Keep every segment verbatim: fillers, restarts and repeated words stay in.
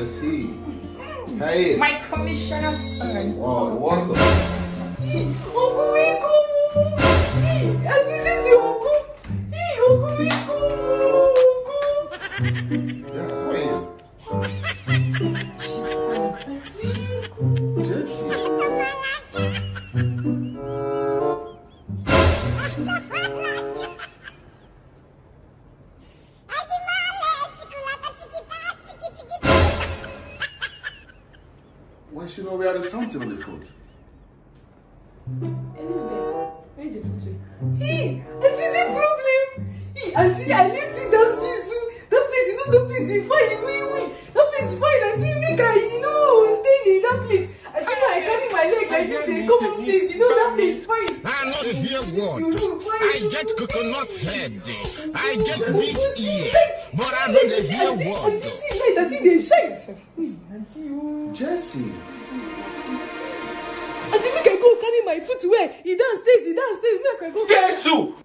Jessie. Hey. My commissioner son. Wow, welcome. Uncle Winkle. And this is the uncle. Uncle Winkle. Yeah, how are you? Jessie. Why should know we had something on the foot? Elizabeth, where is the foot? Hey, that is a problem. Hey, auntie, I lived in that place. That place, you know, that place is fine. Oui, oui. That place is fine. I see me, guy, you know, staying in that place. I see my I carry my leg like this. They come on stage. You know, that place is fine. I know the hear word. I get coconut head. I get big ear. But I know the hear word. I see the shine. Who is my auntie? Jessie. Auntie, make I go carry my footwear. He downstairs, he downstairs. Make I go. Jesus!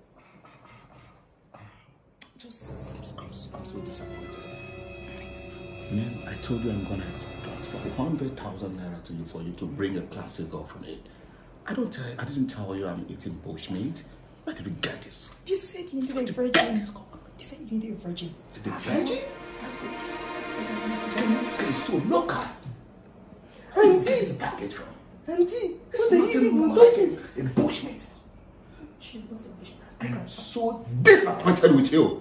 Just, I'm, I'm, I'm so disappointed. Man, I told you I'm gonna transfer one hundred thousand naira to you for you to bring a classic girl for me. I don't tell. I didn't tell you I'm eating bushmeat. Where did you get this? You said you needed a virgin. You said you needed a virgin. Is it a virgin? That's what it is. This is so local. Where did you get this package from? Auntie, It's nothing more like a, a bushmeat. She's not a bushmeat. I am so disappointed with you.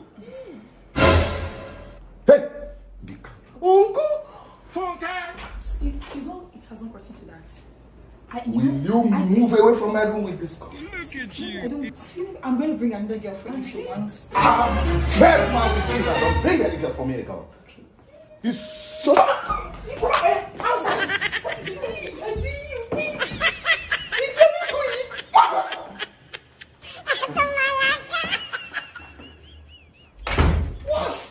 Hey! Be calm. Uncle! Funke! It's, it, it's not, it has not gotten to that. I, you Will know, you I, move away from my room with this girl? Look at you. I don't see. I'm going to bring another girl for you if you want. I'm very mad with you now. Don't bring any girl for me, girl. Okay. You so... Outside! What is it? I did you. You tell me who you... What?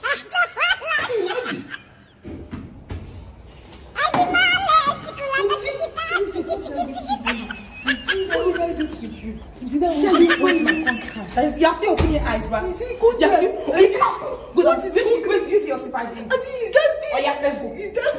You are still opening your eyes, but Is he good? You are still. Is Good. What is Wait, good? wait, you see your surprise. Auntie, is that this? Oh yeah, let's go. Is that